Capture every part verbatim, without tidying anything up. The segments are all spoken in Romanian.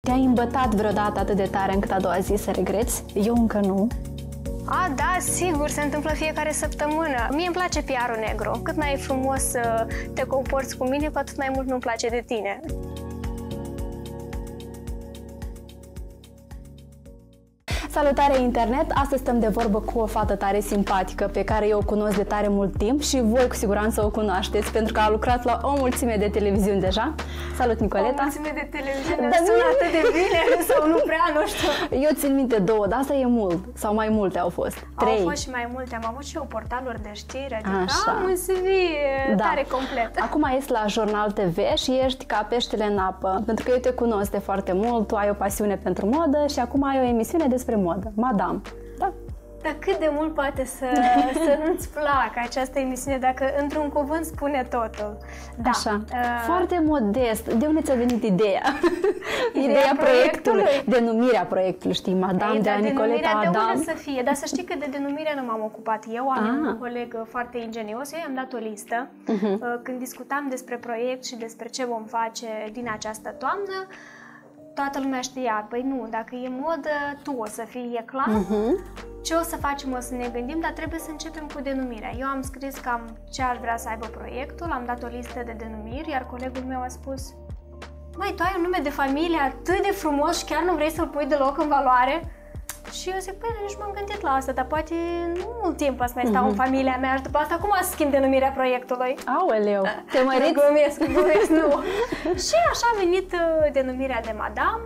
Te-ai îmbătat vreodată atât de tare încât a doua zi să regreți? Eu încă nu. A, da, sigur, se întâmplă fiecare săptămână. Mie îmi place piarul negru. Cât mai e frumos să te comporți cu mine, cu atât mai mult nu-mi place de tine. Salutare internet! Astăzi stăm de vorbă cu o fată tare simpatică pe care eu o cunosc de tare mult timp și voi cu siguranță o cunoașteți pentru că a lucrat la o mulțime de televiziuni deja. Salut, Nicoleta! O mulțime de televiziuni, dar sună atât de bine sau nu prea, nu știu. Eu țin minte două, dar asta e mult. Sau mai multe au fost. Trei. Au fost și mai multe. Am avut și eu portaluri de știri, adică Așa. am un C V da. tare complet. Acum ești la Jurnal T V și ești ca peștele în apă. Pentru că eu te cunosc de foarte mult, tu ai o pasiune pentru modă și acum ai o emisiune despre modă. Madame. Da. Dar cât de mult poate să, să nu-ți placă această emisiune dacă într-un cuvânt spune totul. Da. Așa. Uh... Foarte modest. De unde ți-a venit ideea? Ideea, ideea proiectului. proiectului. Denumirea proiectului, știi? Madame Ei, de la Nicoleta Adam. De Adam. unde să fie? Dar să știi că de denumire nu m-am ocupat. Eu am Ah. un coleg foarte ingenios, eu i-am dat o listă. Uh-huh. Când discutam despre proiect și despre ce vom face din această toamnă, toată lumea știa, păi nu, dacă e modă, tu o să fii, e clar. Uh-huh. Ce o să facem, o să ne gândim, dar trebuie să începem cu denumirea. Eu am scris cam ce ar vrea să aibă proiectul, am dat o listă de denumiri, iar colegul meu a spus: măi, tu ai un nume de familie atât de frumos și chiar nu vrei să-l pui deloc în valoare? Și eu zic, păi, nici m-am gândit la asta, dar poate nu mult timp să mai stau uh-huh. în familia mea și după asta cum să schimb denumirea proiectului? Aoleu, te măriți? Glumesc, glumesc, nu. Și așa a venit uh, denumirea de Madame.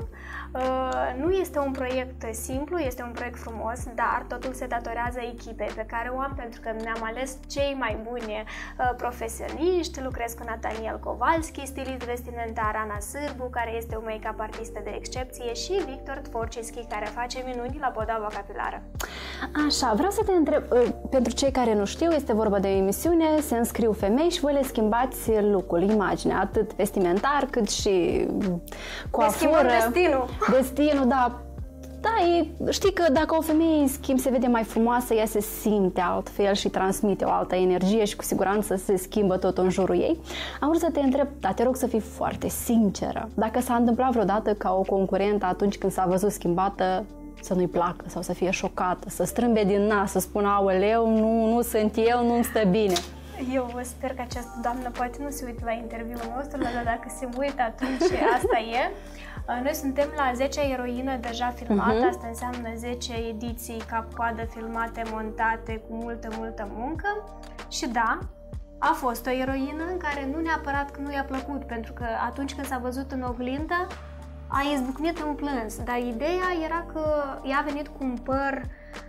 Uh, nu este un proiect simplu, este un proiect frumos, dar totul se datorează echipei pe care o am pentru că mi-am ales cei mai buni uh, profesioniști. Lucrez cu Nataniel Kowalski, stilist vestimentar, Ana Sârbu, care este o make-up artistă de excepție, și Victor Tvorcischi, care face minuni la Podava capilară. Așa, vreau să te întreb, pentru cei care nu știu, este vorba de o emisiune, se înscriu femei și voi le schimbați look-ul, imaginea, atât vestimentar cât și coafură. destinul. Destinul, da. Da, e, știi că dacă o femeie în schimb se vede mai frumoasă, ea se simte altfel și transmite o altă energie și cu siguranță se schimbă tot în jurul ei. Am vrut să te întreb, dar te rog să fii foarte sinceră. Dacă s-a întâmplat vreodată ca o concurentă atunci când s-a văzut schimbată să nu-i placă sau să fie șocată, să strâmbe din nas, să spună aoleu, nu, nu sunt eu, nu-mi stă bine. Eu sper că această doamnă poate nu se uită la interviul nostru, dar dacă se uită, atunci asta e. Noi suntem la zecea eroină deja filmată, uh-huh. asta înseamnă zece ediții cap-coadă filmate, montate, cu multă, multă muncă. Și da, a fost o eroină în care nu neapărat că nu i-a plăcut, pentru că atunci când s-a văzut în oglindă, a izbucnit în plâns. Dar ideea era că ea a venit cu un păr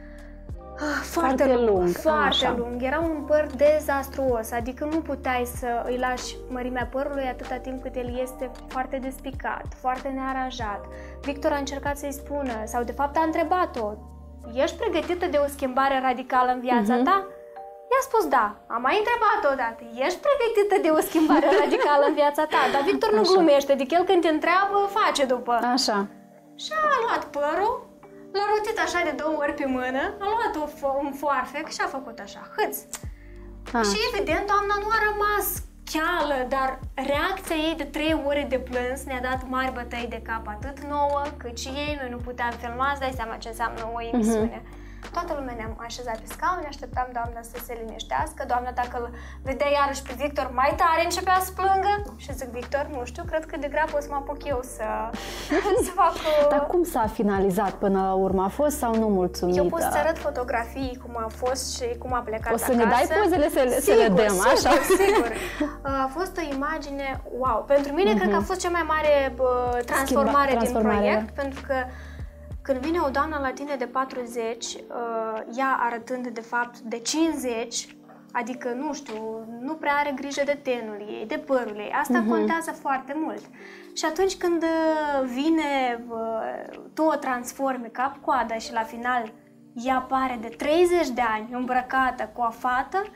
foarte, foarte lung, lung foarte așa. lung. Era un păr dezastruos, adică nu puteai să îi lași mărimea părului atâta timp cât el este foarte despicat, foarte nearanjat. Victor a încercat să-i spună, sau de fapt a întrebat-o: ești pregătită de o schimbare radicală în viața uh-huh. ta? I-a spus da. A mai întrebat-o odată: ești pregătită de o schimbare radicală în viața ta? Dar Victor nu așa. glumește, adică el când te întreabă, face după. Așa. Și a luat părul, l-a rotit așa de două ori pe mână, a luat o fo un foarfec și a făcut așa, hâț. Ah. Și evident, doamna nu a rămas cheală, dar reacția ei de trei ore de plâns ne-a dat mari bătăi de cap, atât nouă cât și ei. Noi nu puteam filma, îți dai seama ce înseamnă o emisiune. Uh-huh. Toată lumea ne-am așezat pe scaune, așteptam doamna să se liniștească. Doamna, dacă îl vedea iarăși pe Victor mai tare, începea să plângă. Și zic: Victor, nu știu, cred că de grabă o să mă apuc eu să, să fac... Dar cum s-a finalizat până la urmă? A fost sau nu mulțumită? Eu pot să arăt fotografii cum a fost și cum a plecat acasă. O să ne dai pozele să le, sigur, să le dăm, sigur, așa? sigur. A fost o imagine, wow! Pentru mine uh-huh. cred că a fost cea mai mare uh, transformare, Schimba, transformare din proiect, pentru că când vine o doamnă la tine de patruzeci, ea arătând de fapt de cincizeci, adică, nu știu, nu prea are grijă de tenul ei, de părul ei, asta uh-huh. contează foarte mult. Și atunci când vine, tu o transformi cap-coada și la final ea apare de treizeci de ani îmbrăcată, coafată,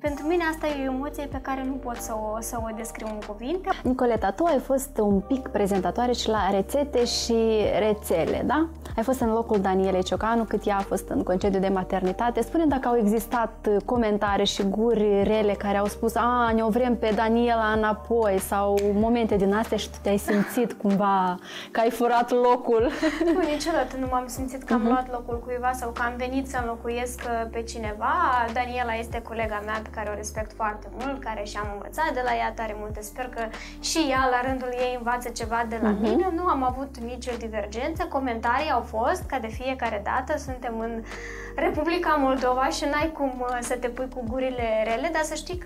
pentru mine asta e o emoție pe care nu pot să o, să o descriu în cuvinte. Nicoleta, tu ai fost un pic prezentatoare și la rețete și rețele, da? Ai fost în locul Danielei Ciocanu cât ea a fost în concediu de maternitate. Spune dacă au existat comentarii și guri rele care au spus a, ne-o vrem pe Daniela înapoi sau momente din astea și tu te-ai simțit cumva că ai furat locul. Nu, niciodată nu m-am simțit că am uh-huh. luat locul cuiva sau că am venit să înlocuiesc pe cineva. Daniela este colega mea pe care o respect foarte mult, care și-am învățat de la ea tare multe. Sper că și ea la rândul ei învață ceva de la uh-huh. mine. Nu am avut nicio divergență. Comentarii au fost, ca de fiecare dată, suntem în Republica Moldova și n-ai cum să te pui cu gurile rele, dar să știi că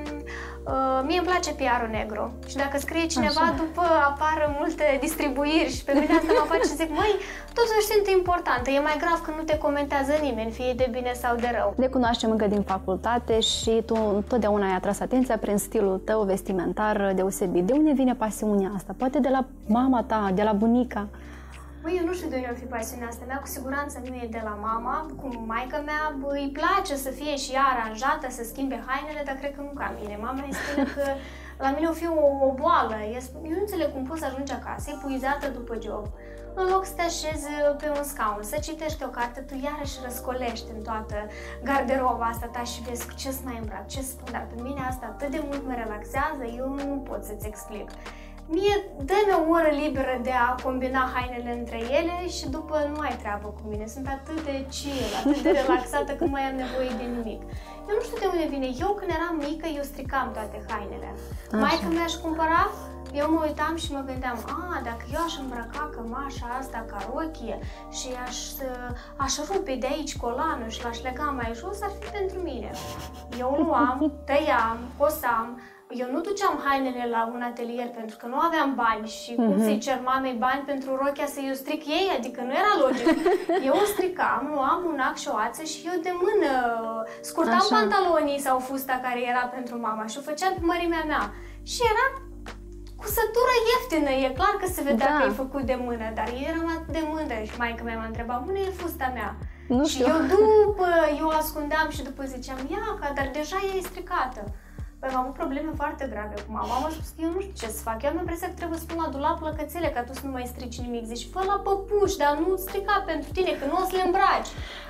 uh, mie îmi place P R-ul negru și dacă scrie cineva, așa, după apar multe distribuiri și pe mine asta mă face să zic, măi, totuși sunt importantă, e mai grav că nu te comentează nimeni, fie de bine sau de rău. Ne cunoaștem încă din facultate și tu întotdeauna ai atras atenția prin stilul tău vestimentar deosebit. De unde vine pasiunea asta? Poate de la mama ta, de la bunica? Băi, eu nu știu de unde o fi pasiunea asta mea, cu siguranță nu e de la mama. Cum maica mea, bă, îi place să fie și ea aranjată, să schimbe hainele, dar cred că nu ca mine. Mama îi spune că la mine o fi o, o boală. Eu nu înțeleg cum poți să ajungi acasă, epuizată după job. În loc să te așezi pe un scaun, să citești o carte, tu iarăși răscolești în toată garderoba asta ta și vezi cu ce să mai îmbrac, ce să spun, dar pe mine asta atât de mult mă relaxează, eu nu pot să-ți explic. Mie dă-mi o oră liberă de a combina hainele între ele și după nu ai treabă cu mine. Sunt atât de chill, atât de relaxată că nu mai am nevoie de nimic. Eu nu știu de unde vine. Eu când eram mică, eu stricam toate hainele. Maica mi-aș cumpăra, eu mă uitam și mă gândeam, a, dacă eu aș îmbrăca cămașa asta ca rochie și aș, aș rupe de aici colanul și l-aș lega mai jos, ar fi pentru mine. Eu luam, tăiam, cosam. Eu nu duceam hainele la un atelier pentru că nu aveam bani și cum uh-huh. să-i cer mamei bani pentru rochia să-i o stric ei, adică nu era logic. Eu o stricam, luam un ac și o ață și eu de mână scurtam așa pantalonii sau fusta care era pentru mama și o făceam pe mărimea mea. Și era cusătură ieftină, e clar că se vedea da. că e făcut de mână, dar eu eram atât de mândră și maica mea m-a întrebat, unde e fusta mea? Nu și știu. eu după, eu ascundeam și după ziceam, ia, dar deja e stricată. Păi am avut probleme foarte grave cu mama. Mama a spus că eu nu știu ce să fac. Eu am impresia că trebuie să pun la dulap plăcățele ca tu să nu mai strici nimic. Zici, fă la păpuși, dar nu strica pentru tine, că nu o să le îmbraci.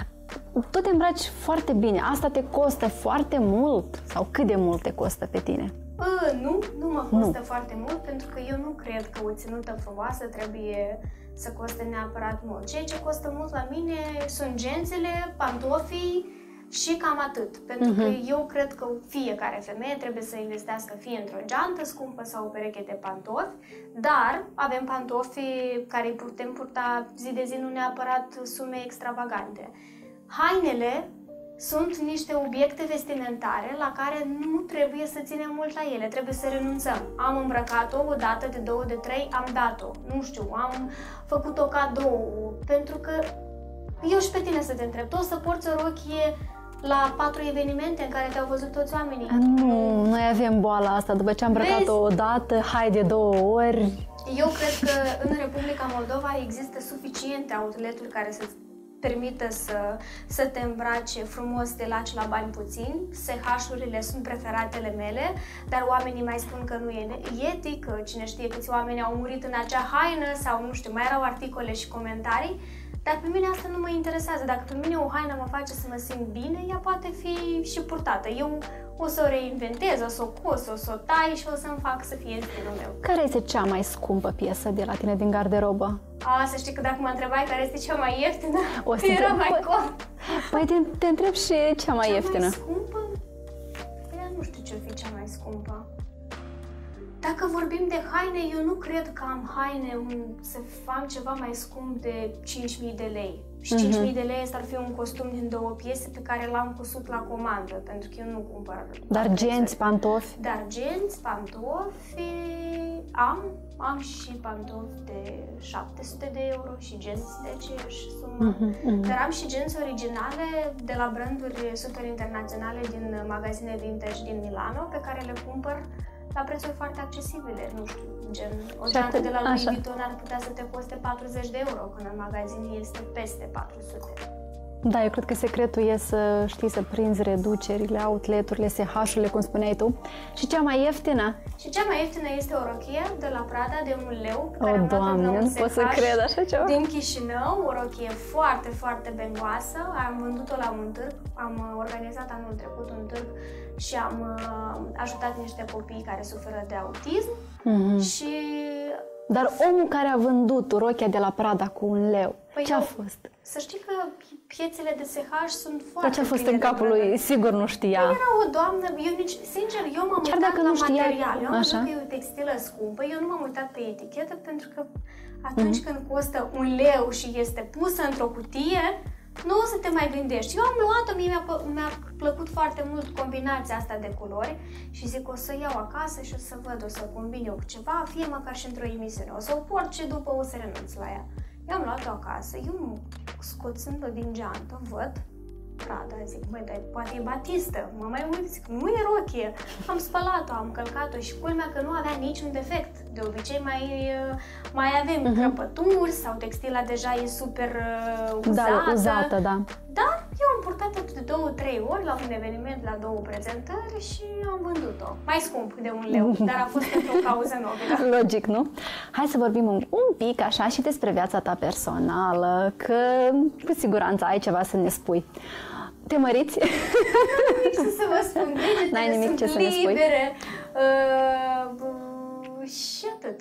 Tu te îmbraci foarte bine. Asta te costă foarte mult? Sau cât de mult te costă pe tine? Uh, nu, nu mă costă nu. foarte mult, pentru că eu nu cred că o ținută frumoasă trebuie să coste neapărat mult. Ceea ce costă mult la mine sunt gențele, pantofii, și cam atât, pentru că uh-huh. eu cred că fiecare femeie trebuie să investească fie într-o geantă scumpă sau o pereche de pantofi, dar avem pantofi care îi putem purta zi de zi, nu neapărat sume extravagante. Hainele sunt niște obiecte vestimentare la care nu trebuie să ținem mult la ele, trebuie să renunțăm. Am îmbrăcat-o o dată, de două, de trei, am dat-o, nu știu, am făcut-o cadou, pentru că eu și pe tine să te întreb, tu o să porți o rochie la patru evenimente în care te-au văzut toți oamenii? Nu, noi avem boala asta, după ce am îmbrăcat-o o dată, hai de două ori. Eu cred că în Republica Moldova există suficiente outleturi care să-ți permită să, să te îmbraci frumos, te laci la bani puțini. S H-urile sunt preferatele mele, dar oamenii mai spun că nu e etic, cine știe câți oameni au murit în acea haină sau nu știu, mai erau articole și comentarii. Dar pe mine asta nu mă interesează. Dacă pe mine o haină mă face să mă simt bine, ea poate fi și purtată. Eu o să o reinventez, o să o cos, o să o tai și o să-mi fac să fie stilul meu. Care este cea mai scumpă piesă de la tine din garderobă? A, să știi că dacă mă întrebai care este cea mai ieftină, o să era te... mai cont. Păi te, te întreb și cea mai cea ieftină. Cea mai scumpă? Eu nu știu ce-o fi cea mai scumpă. Dacă vorbim de haine, eu nu cred că am haine un, să fac ceva mai scump de cinci mii de lei. Și cinci mii de lei ar fi un costum din două piese pe care l-am cusut la comandă, pentru că eu nu cumpăr. Dar genți, pantofi? Dar genți, pantofi, am, am și pantofi de șapte sute de euro și genți de aceeași sumă. Uh-huh, uh-huh. Dar am și genți originale de la branduri super internaționale din magazine vintage din Milano, pe care le cumpăr la prețuri foarte accesibile, nu știu, gen o geantă de la Louis Vuitton ar putea să te coste patruzeci de euro, când în magazin este peste patru sute. Da, eu cred că secretul e să știi să prinzi reducerile, outlet-urile, S H-urile, cum spuneai tu. Și cea mai ieftină? Și cea mai ieftină este o rochie de la Prada de un leu. O, oh, Doamne, nu pot să cred așa ceva. Din Chișinău, o rochie foarte, foarte bengoasă. Am vândut-o la un târg. Am organizat anul trecut un târg și am uh, ajutat niște copii care suferă de autism. Mm-hmm. Și... Dar omul care a vândut rochia de la Prada cu un leu, păi ce a fost? Să știi că piețele de S H sunt foarte... Dar ce a fost în capul lui? Sigur nu știa. Păi era o doamnă, eu nici, sincer, eu m-am Chiar uitat dacă la nu știa, material. Eu am așa? văzut că e o textilă scumpă, eu nu m-am uitat pe etichetă pentru că atunci mm. când costă un leu și este pusă într-o cutie, nu o să te mai gândești. Eu am luat-o, mie mi-a, mi-a plăcut foarte mult combinația asta de culori și zic o să iau acasă și o să văd, o să combin eu cu ceva, fie măcar și într-o emisiune. O să o port și după o să renunț la ea. Eu am luat-o acasă, eu scoțând-o din geantă, văd Prada, zic, băi, dar poate e batistă, mă mai uit, zic, nu e rochie. Am spălat-o, am călcat-o și culmea că nu avea niciun defect. De obicei mai, mai avem uh-huh. crăpături sau textila deja e super uh, uzată. Da, uzată, da. Dar eu am purtat-o de două, trei ori la un eveniment, la două prezentări și am vândut-o. Mai scump de un leu, dar a fost pentru o cauză nobilă. Logic, nu? Hai să vorbim un, un pic așa și despre viața ta personală, că cu siguranță ai ceva să ne spui. Te măriți? N-am nimic să vă spun, N-ai nimic sunt ce să ne spui? libere. Uh, și atât.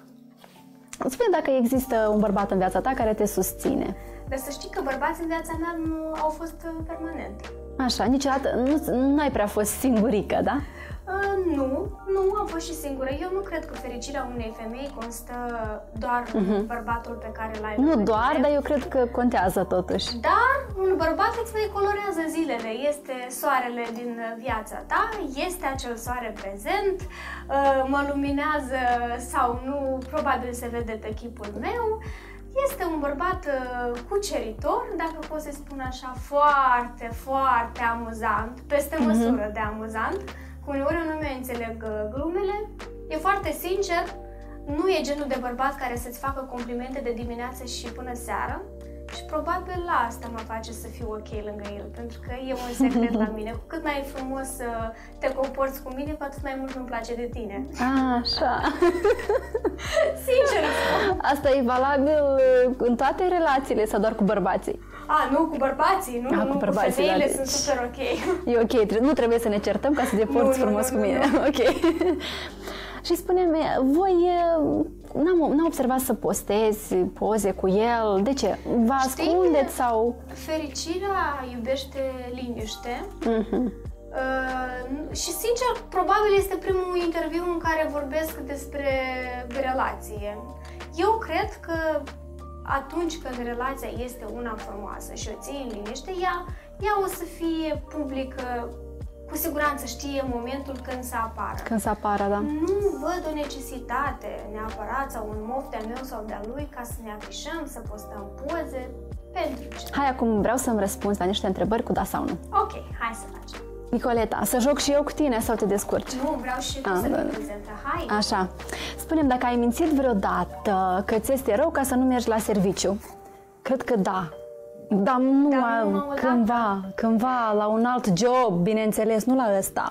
Spune dacă există un bărbat în viața ta care te susține. Dar să știi că bărbații în viața mea nu au fost permanent. Așa, niciodată nu ai prea fost singurică, da? Uh, nu, nu am fost și singură. Eu nu cred că fericirea unei femei constă doar uh-huh. în bărbatul pe care l-ai. Nu doar, dar eu cred că contează totuși. Dar un bărbat îți mai colorează zilele. Este soarele din viața ta, este acel soare prezent, uh, mă luminează sau nu, probabil se vede pe chipul meu. Este un bărbat uh, cuceritor, dacă pot să spun așa, foarte, foarte amuzant, peste uh-huh. măsură de amuzant. Uneori eu nu mi înțeleg glumele, e foarte sincer, nu e genul de bărbat care să-ți facă complimente de dimineață și până seară și probabil la asta mă face să fiu ok lângă el, pentru că e un secret la mine. Cu cât mai frumos te comporți cu mine, cu atât mai mult îmi place de tine. Așa. Sincer. Asta e valabil în toate relațiile sau doar cu bărbații? A, nu, cu bărbații, nu, A, nu, cu, bărbații, cu femeile da, sunt super ok. E ok, nu trebuie să ne certăm ca să te porți nu, frumos nu, nu, cu mine. Nu, nu. Ok. Și spune-mi, voi n-am, n-am observat să postezi poze cu el, de ce? Vă ascundeți sau... Fericirea iubește liniște. Uh-huh. Uh, și sincer, probabil este primul interviu în care vorbesc despre relație. Eu cred că atunci când relația este una frumoasă și o ții în liniște, ea, ea o să fie publică, cu siguranță știe momentul când să apară. Când să apară, da. Nu văd o necesitate neapărat sau un moft de-a meu sau de-a lui ca să ne afișăm, să postăm poze, pentru ce? Hai, acum vreau să-mi răspunzi la niște întrebări cu da sau nu. Ok, hai să facem. Nicoleta, să joc și eu cu tine sau te descurci? Nu, vreau și tu A, să da. fii prezentă. Hai! Așa. Spune-mi dacă ai mințit vreodată că ți este rău ca să nu mergi la serviciu. Cred că da. Dar nu, Dar a, nu cândva, cândva, la un alt job, bineînțeles, nu la ăsta.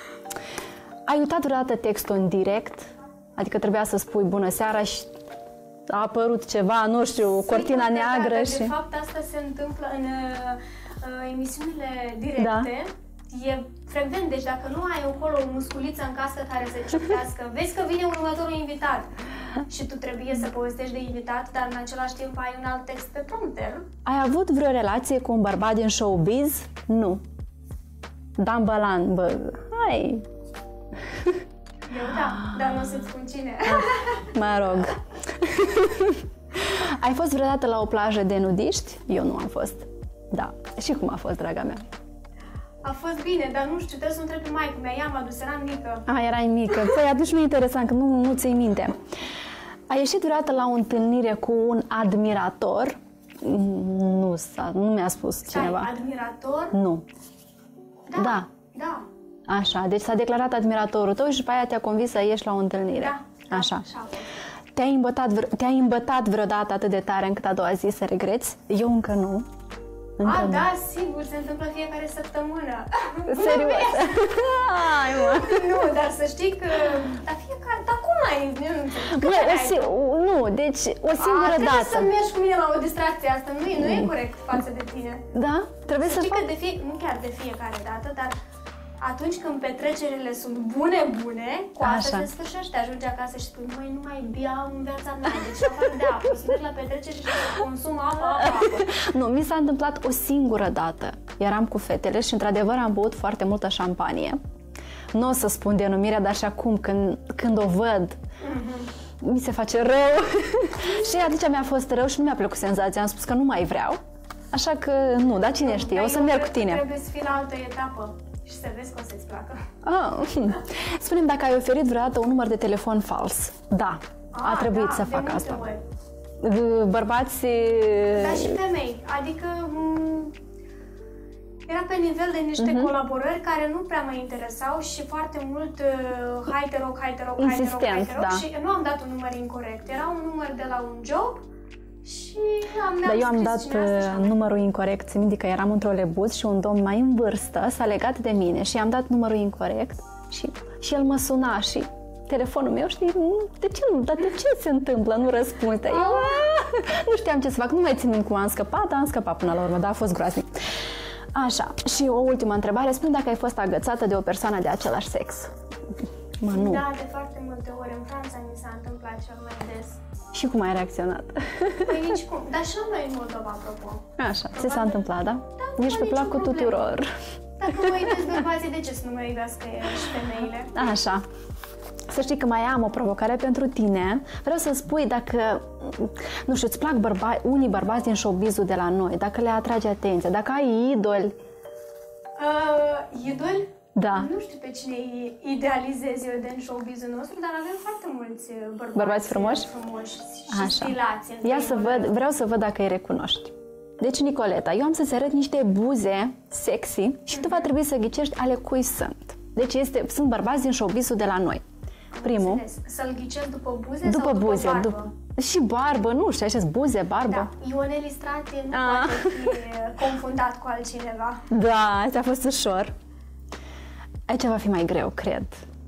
Ai uitat vreodată textul în direct? Adică trebuia să spui bună seara și a apărut ceva, nu știu, cortina Sigur, neagră da, și... De fapt, asta se întâmplă în uh, emisiunile directe. Da. E frecvent, deci dacă nu ai acolo o musculiță în cască care să ciupească, vezi că vine următorul invitat și tu trebuie să povestești de invitat, dar în același timp ai un alt text pe prompter. Ai avut vreo relație cu un bărbat din showbiz? Nu. Dan Bălan, bă, hai! Eu da, dar nu o să-ți spun cine. Mă rog. Ai fost vreodată la o plajă de nudiști? Eu nu am fost. Da. Și cum a fost, draga mea? A fost bine, dar nu știu, trebuie să o întreb pe maică mea, ea m-a dus, eram mică. A, erai mică. Păi atunci mi-e interesant, că nu, nu ți-i minte. Ai ieșit vreodată la o întâlnire cu un admirator? Nu, nu mi-a spus cineva. Ai admirator? Nu. Da. Da. Da. Așa, deci s-a declarat admiratorul tău și după aia te-a convins să ieși la o întâlnire. Da. Așa. Așa. Te-ai îmbătat, te-ai îmbătat vreodată atât de tare încât a doua zi să regreți? Eu încă nu. A, da, sigur, se întâmplă fiecare săptămână. Serios? Hai, mă. Nu, dar să știi că... Dar fiecare... Dar cum ai? Bă, o si- nu, deci o singură A, dată. să mergi cu mine la o distracție asta, nu e, nu e corect față de tine. Da? Trebuie să să știi fac... că de fie, nu chiar de fiecare dată, dar atunci când petrecerile sunt bune, bune, cu asta se sfârșește. Ajungi acasă și spui, măi, nu mai beau în viața mea, deci afară de apă, să merg la petrecere și să consum apă, apă, apă. Nu, mi s-a întâmplat o singură dată. Eram cu fetele și într-adevăr am băut foarte multă șampanie. Nu o să spun denumirea, dar și acum când, când o văd, mm-hmm. mi se face rău. Și atunci mi-a fost rău și nu mi-a plăcut senzația. Am spus că nu mai vreau. Așa că nu, dar cine știe, o să merg cu tine. Trebuie să fii la altă etapă și să vezi că o să-ți placă. Ah. Spune-mi dacă ai oferit vreodată un număr de telefon fals. Da, a, a trebuit da, să fac de asta. Ori. Bărbați... Dar și femei, adică m- era pe nivel de niște uh-huh. colaborări care nu prea mă interesau și foarte mult uh, hai te rog, hai te rog, hai te rog, hai te rog, da. și nu am dat un număr incorect. Era un număr de la un job și am Dar eu am dat numărul incorect. Țin minte că eram într-o lebuz și un domn mai în vârstă s-a legat de mine și i-am dat numărul incorect și, și el mă suna și telefonul meu, știi, de ce nu, dar de ce se întâmplă, nu răspunde. Eu nu știam ce să fac, nu mai țin cum am scăpat, dar am scăpat până la urmă, dar a fost groaznic. Așa, și o ultimă întrebare, spune dacă ai fost agățată de o persoană de același sex. Mă, nu. Da, de foarte multe ori. În Franța mi s-a întâmplat cel mai des. Și cum ai reacționat? Păi nici cum. Dar și la noi în Moldova, apropo. Așa, ți s-a întâmplat, da? Da, ești pe placul tuturor. Dacă mă iubesc bărbații, de ce să nu mă iubească și femeile? Așa. Să știi că mai am o provocare pentru tine. Vreau să spui dacă, nu știu, îți plac bărba- unii bărbați din showbiz-ul de la noi, dacă le atrage atenția, dacă ai idoli. Uh, idoli? Da. Nu știu pe cine idealizez eu din showbiz-ul nostru, dar avem foarte mulți bărbați, bărbați frumoși, frumoși și Așa. stilați. Ia să văd, vreau să văd dacă îi recunoști. Deci, Nicoleta, eu am să-ți arăt niște buze sexy și tu va trebui să ghicești ale cui sunt. Deci este, sunt bărbați din showbiz-ul de la noi. Primul. Să-l ghicesc după buze după sau după buze, barbă? După, și barbă, nu știu, așa buze, barbă. Da, Ionel Istrate nu A. poate fi confundat cu altcineva. Da, ți-a fost ușor. Aici va fi mai greu, cred.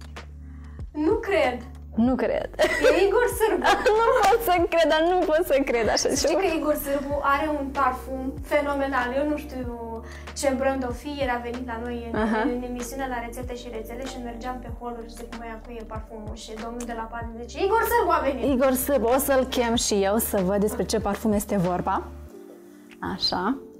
Nu cred. Nu cred. E Igor Sârbu. Nu pot să cred, dar nu pot să cred așa ceva. Știi că Igor Sârbu are un parfum fenomenal. Eu nu știu ce brand o fi, el a venit la noi în, uh-huh. în emisiunea la rețete și rețele și mergeam pe holuri și zic, măi, acu e parfumul și domnul de la Pad zice, Igor Sârbu a venit. Igor Sârbu, o să-l chem și eu să văd despre ce parfum este vorba. Așa.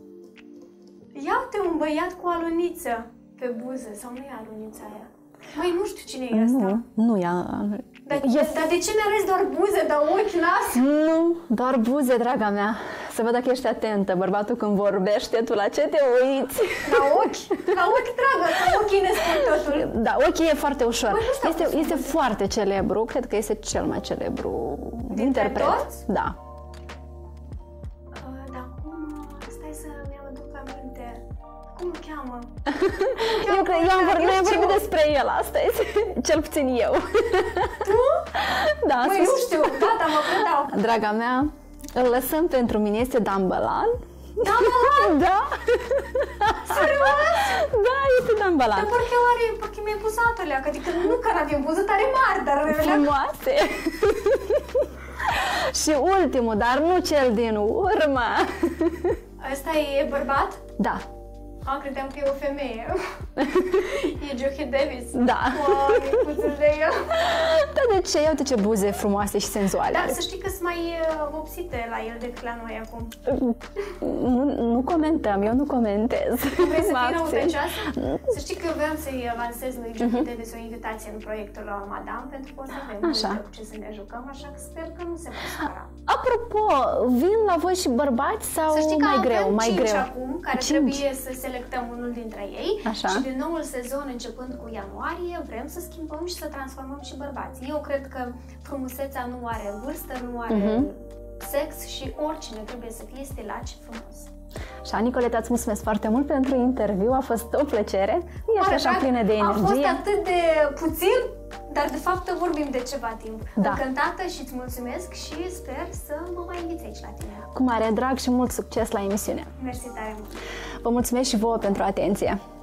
Ia-te un băiat cu aluniță pe buze, sau nu e alunița aia? Măi, nu știu cine e asta. Nu, nu e. Dar, e... dar de ce mi-arăți doar buze, dar ochi, nas? Nu, doar buze, draga mea. Să văd dacă ești atentă. Bărbatul când vorbește, tu la ce te uiți? La ochi? La ochi, dragă, că ochii ne spun totul. Da, ochii e foarte ușor. Băi, este este foarte celebru, cred că este cel mai celebru interpret. Toți? Da. Uh, dar cum? Stai să mi-am aduc aminte. Cum îl cheamă? Eu cred, eu am vorbit, noi am vorbit despre el astăzi, cel puțin eu. Tu? Da, Măi, nu știu, gata, mă predau. Draga mea, îl lăsăm pentru mine, este Dan Bălan. Dan Bălan? Da. Serios? Da, este Dan Bălan. Dar parcă el are, parcă mi-ai pus atolea, adică nu că avem buze tare mari, dar... Frumoase. Și ultimul, dar nu cel din urmă. Ăsta e bărbat? Da. A, credeam că e o femeie. E Johnny Davis. Da. Wow, e puțin de el. Da, de ce? Iată ce buze frumoase și senzuale. Dar să știi că sunt mai uh, vopsite la el decât la noi acum. Nu, nu comentăm, eu nu comentez. Vrei să fii răutăcioasă? Să știi că eu vreau să-i avansez lui Johnny uh-huh. Davis o invitație în proiectul la Madame, pentru că o să avem multe cu ce să ne jucăm, așa că sper că nu se va supăra. Apropo, vin la voi și bărbați sau să știi că mai avem greu? Mai cinci greu. acum, care cinci. Trebuie să selectăm unul dintre ei. Așa. Și din noul sezon, începând cu ianuarie, vrem să schimbăm și să transformăm și bărbații. Eu cred că frumusețea nu are vârstă, nu are uh-huh. sex și oricine trebuie să fie stilat și frumos. Și Nicoleta, îți mulțumesc foarte mult pentru interviu, a fost o plăcere. Ești așa plină de energie. A fost atât de puțin, dar de fapt vorbim de ceva timp. Da. Încântată și îți mulțumesc și sper să mă mai inviți aici la tine. Cu mare drag și mult succes la emisiune. Mersi tare mult! Vă mulțumesc și vouă pentru atenție!